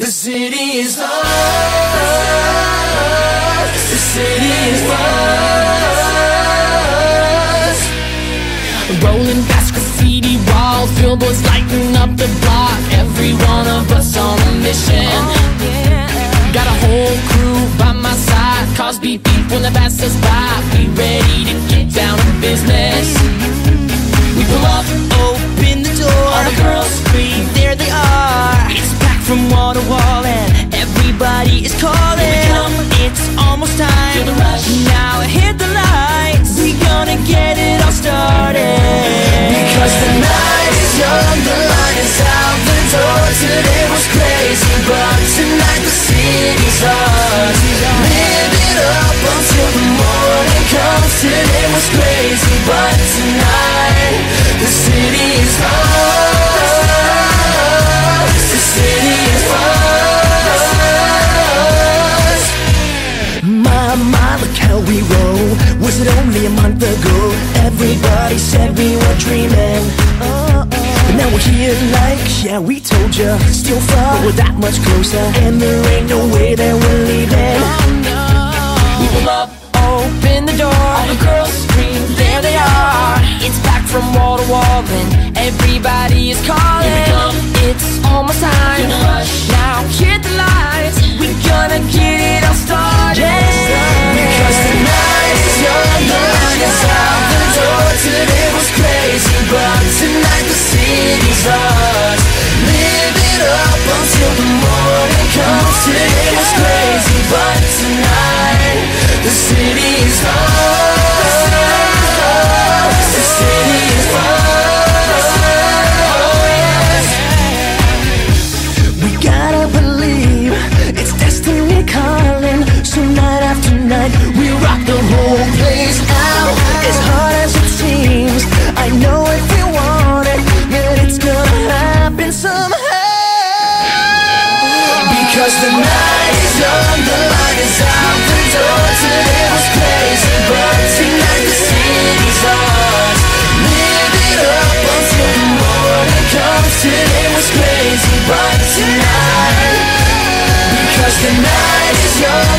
The city is ours. The city is ours. Rolling past graffiti walls, billboards lighting up the block. Every one of us on a mission. Got a whole crew by my side. Cars beep beep when they pass us by. We ready to get down to business. We pull up, open the door. All the girls scream, there they are. It's packed from wall to wall and everybody is calling. It's almost time. Feel the rush. Now hit the lights. We gonna get it all started. Because the night is young, the line is out the door. Today was crazy, but tonight the city's ours. Live it up until the morning comes. Today was crazy, but tonight the city is ours. The city is ours. My, look how we roll. Was it only a month ago? Everybody said we were dreaming. But now we're here like, yeah, we told ya. Still far, but we're that much closer. And there ain't no way that we're leaving. We pull up, open the door. All the girls scream, there they are. It's packed from wall to wall and everybody is calling. It's almost time. Now hit the lights. We're gonna get it all started. Because the night is young, the line is out the door. Today was crazy, but tonight the city's ours. Live it up until the morning comes. Today was crazy, but tonight the city is ours. The city is ours. We gotta believe it's destiny calling. So night after night we rock the whole place out. As hard as it seems, I know if we want it, that it's gonna happen somehow. Because the night is young, the light is out the door. Today was crazy, but tonight the city's ours. Live it up until the morning comes. Today was crazy, but tonight, because the night is young.